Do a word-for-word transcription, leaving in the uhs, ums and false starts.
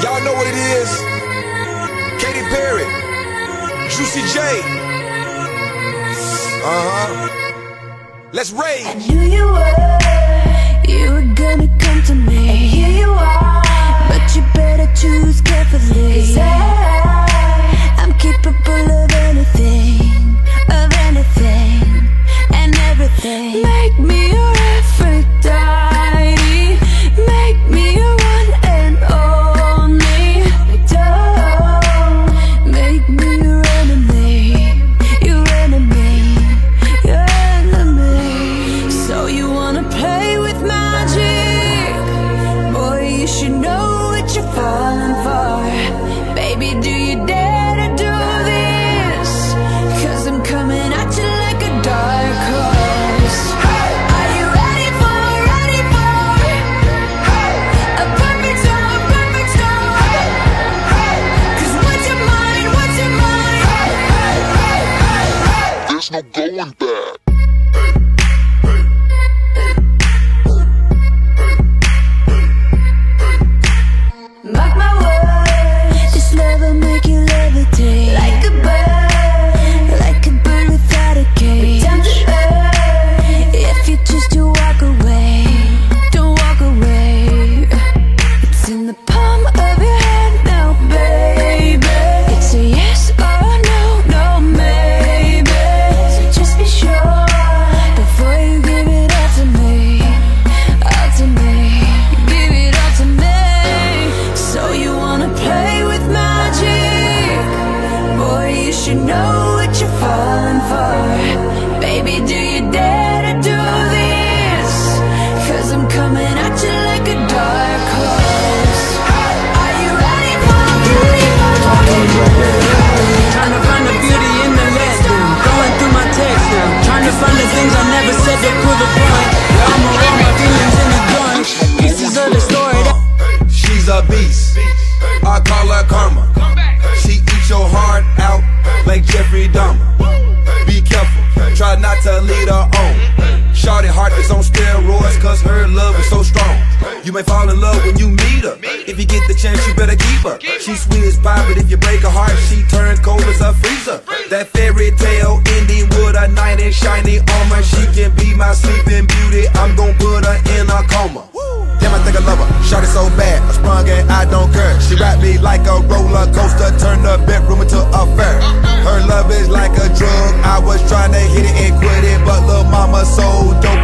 Y'all know what it is. Katy Perry, Juicy J. Uh-huh. Let's rage. I knew you were, you were gonna come to me, and here you are. But you better choose carefully, 'cause I, I'm capable of anything, of anything, and everything. Make me your Aphrodite, make me your one and only. Don't make me your enemy, your enemy, your enemy. So you wanna play with magic? Boy, you should know what you're falling for. Baby, do you dare to do this? 'Cause I'm coming at you like a dark horse. Are you ready for, ready for a perfect storm, perfect storm? 'Cause what's your mind, what's your mind? There's no going back. Mark my words, this love will make you levitate like a bird, like a bird without a cage. Down to earth, if you choose to walk away, don't walk away. It's in the palm of your hand now, baby. It's a yes or a no, no maybe. So just be sure before you give it all to me, all to me. Give it all to me. So you wanna play with magic? Boy, you should know what you're falling for. Baby, do you dare to do this? 'Cause I'm coming at you like a dark horse. Are you ready for, ready for? Trying to find the beauty in the lesson. Going through my text now. Trying to find the things I never said that prove a point. I'ma roll my feelings in the joint. Pieces of the story that She's a beast, I call her karma. She eats your heart out like Jeffrey Dahmer. Be careful, try not to lead her on. Shorty heart is on steroids, 'cause her love is so strong. You may fall in love when you meet her. If you get the chance, you better keep her. She's sweet as pie, but if you break her heart, she turns cold as a freezer. That fairy tale ending with a knight in shiny armor. She can be my sleeping beauty, I'm gon' put her in a coma. Damn, I think I love her, shot it so bad, I sprung and I don't care. She wrapped me like a roller coaster, turned the bedroom into a fair. Her love is like a drug, I was trying to hit it and quit it, but lil' mama so dope